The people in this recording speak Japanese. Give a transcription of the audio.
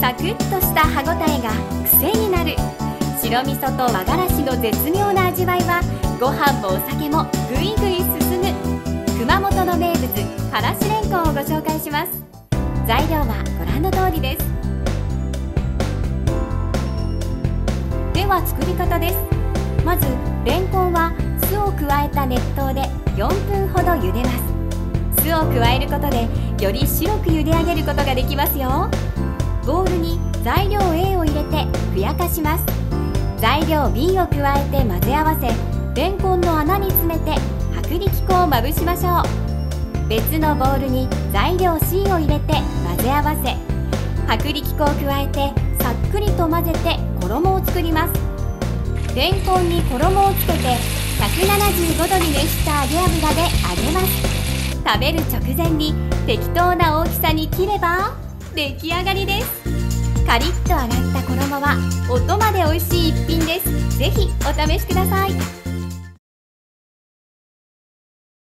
サクッとした歯ごたえが癖になる白味噌と和がらしの絶妙な味わいは、ご飯もお酒もぐいぐい進む熊本の名物からしれんこんをご紹介します。材料はご覧の通りです。では作り方です。まずれんこんは酢を加えた熱湯で4分ほど茹でます。酢を加えることでより白く茹で上げることができますよ。ボウルに材料 A を入れてふやかします。材料 B を加えて混ぜ合わせ、れんこんの穴に詰めて薄力粉をまぶしましょう。別のボウルに材料 C を入れて混ぜ合わせ、薄力粉を加えてさっくりと混ぜて衣を作ります。れんこんに衣をつけて175度に熱した揚げ油で揚げます。食べる直前に適当な大きさに切れば出来上がりです。カリッと揚がった衣は音まで美味しい一品です。ぜひお試しください。